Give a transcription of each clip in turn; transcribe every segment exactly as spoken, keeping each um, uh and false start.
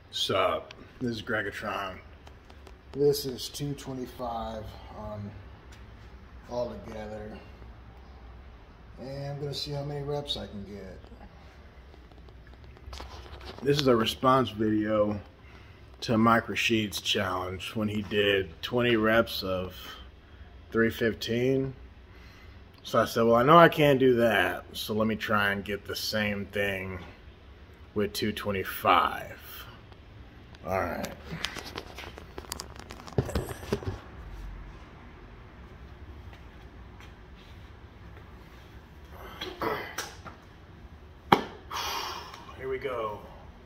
Sup, this is Greggatron. This is two twenty-five on all together. And I'm gonna see how many reps I can get. This is a response video to Mike Rashid's challenge when he did twenty reps of three fifteen. So I said, well, I know I can't do that, so let me try and get the same thing with two twenty-five. All right. Here we go.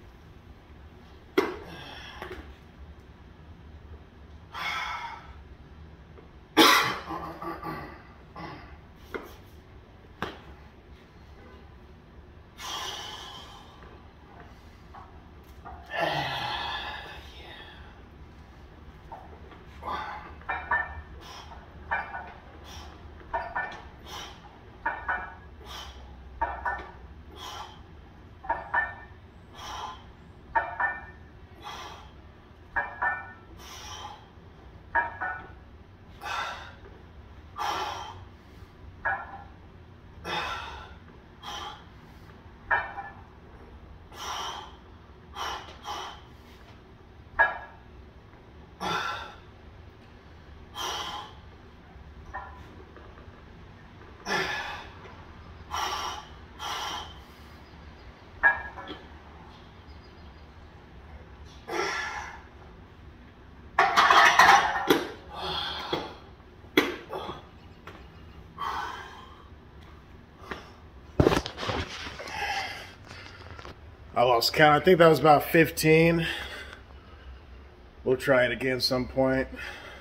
I lost count. I think that was about fifteen. We'll try it again some point.